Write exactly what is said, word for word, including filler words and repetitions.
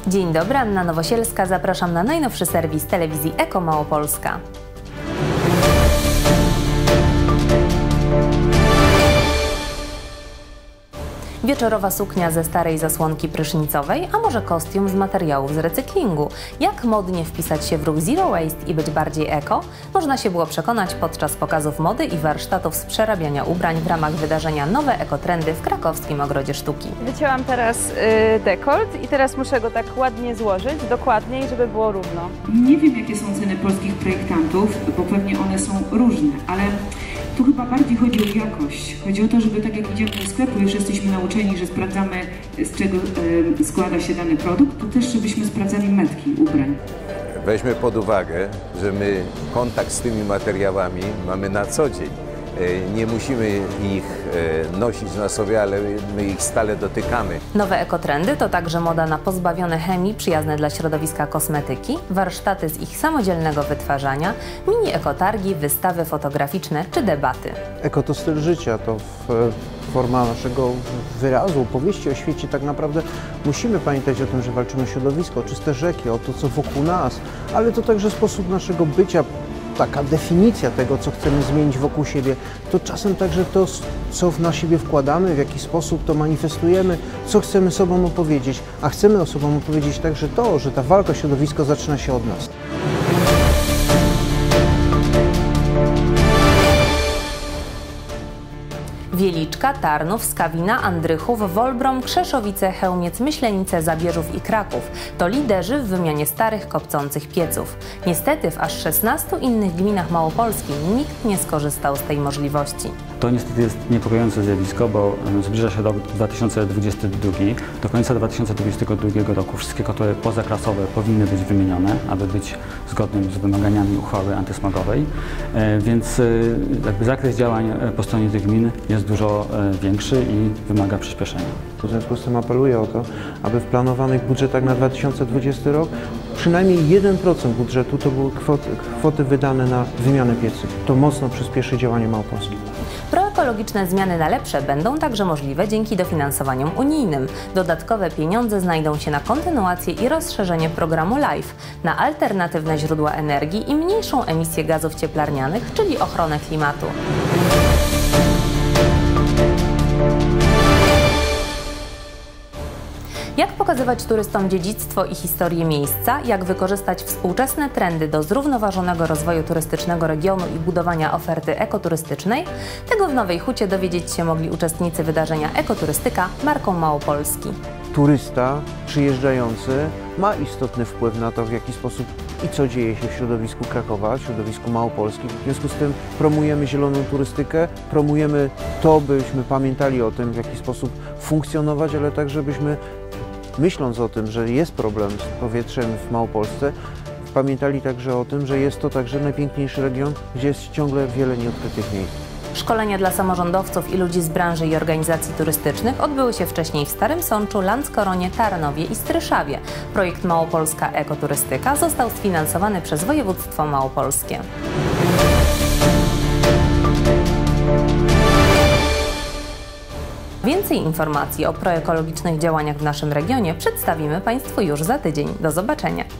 Dzień dobry, Anna Nowosielska. Zapraszam na najnowszy serwis telewizji Eko Małopolska. Wieczorowa suknia ze starej zasłonki prysznicowej, a może kostium z materiałów z recyklingu. Jak modnie wpisać się w ruch Zero Waste i być bardziej eko? Można się było przekonać podczas pokazów mody i warsztatów z przerabiania ubrań w ramach wydarzenia Nowe Ekotrendy w krakowskim Ogrodzie Sztuki. Wycięłam teraz y, dekolt i teraz muszę go tak ładnie złożyć, dokładniej, żeby było równo. Nie wiem, jakie są ceny polskich projektantów, bo pewnie one są różne, ale tu chyba bardziej chodzi o jakość. Chodzi o to, żeby tak jak idziemy do sklepu, już jesteśmy nauczeni, że sprawdzamy, z czego y, składa się dany produkt, to też żebyśmy sprawdzali metki ubrań. Weźmy pod uwagę, że my kontakt z tymi materiałami mamy na co dzień. Nie musimy ich nosić na sobie, ale my ich stale dotykamy. Nowe ekotrendy to także moda na pozbawione chemii, przyjazne dla środowiska kosmetyki, warsztaty z ich samodzielnego wytwarzania, mini ekotargi, wystawy fotograficzne czy debaty. Eko to styl życia, to forma naszego wyrazu, opowieści o świecie. Tak naprawdę musimy pamiętać o tym, że walczymy o środowisko, o czyste rzeki, o to, co wokół nas, ale to także sposób naszego bycia. Taka definicja tego, co chcemy zmienić wokół siebie, to czasem także to, co na siebie wkładamy, w jaki sposób to manifestujemy, co chcemy sobą opowiedzieć, a chcemy osobom opowiedzieć także to, że ta walka o środowisko zaczyna się od nas. Wieliczka, Tarnów, Skawina, Andrychów, Wolbrom, Krzeszowice, Chełmiec, Myślenice, Zabierzów i Kraków to liderzy w wymianie starych, kopcących pieców. Niestety w aż szesnastu innych gminach Małopolski nikt nie skorzystał z tej możliwości. To niestety jest niepokojące zjawisko, bo zbliża się rok dwa tysiące dwudziesty drugi. Do końca dwa tysiące dwudziestego drugiego roku wszystkie kotły pozaklasowe powinny być wymienione, aby być zgodnym z wymaganiami uchwały antysmogowej. Więc jakby zakres działań po stronie tych gmin jest dużo większy i wymaga przyspieszenia. W związku z tym apeluję o to, aby w planowanych budżetach na dwa tysiące dwudziesty rok przynajmniej jeden procent budżetu to były kwoty, kwoty wydane na wymianę piecy. To mocno przyspieszy działanie Małopolski. Proekologiczne zmiany na lepsze będą także możliwe dzięki dofinansowaniom unijnym. Dodatkowe pieniądze znajdą się na kontynuację i rozszerzenie programu LIFE, na alternatywne źródła energii i mniejszą emisję gazów cieplarnianych, czyli ochronę klimatu. Jak pokazywać turystom dziedzictwo i historię miejsca, jak wykorzystać współczesne trendy do zrównoważonego rozwoju turystycznego regionu i budowania oferty ekoturystycznej? Tego w Nowej Hucie dowiedzieć się mogli uczestnicy wydarzenia Ekoturystyka Marką Małopolski. Turysta przyjeżdżający ma istotny wpływ na to, w jaki sposób i co dzieje się w środowisku Krakowa, w środowisku małopolskim. W związku z tym promujemy zieloną turystykę, promujemy to, byśmy pamiętali o tym, w jaki sposób funkcjonować, ale także byśmy, myśląc o tym, że jest problem z powietrzem w Małopolsce, pamiętali także o tym, że jest to także najpiękniejszy region, gdzie jest ciągle wiele nieodkrytych miejsc. Szkolenia dla samorządowców i ludzi z branży i organizacji turystycznych odbyły się wcześniej w Starym Sączu, Landskoronie, Tarnowie i Stryszawie. Projekt Małopolska Ekoturystyka został sfinansowany przez województwo małopolskie. Więcej informacji o proekologicznych działaniach w naszym regionie przedstawimy Państwu już za tydzień. Do zobaczenia!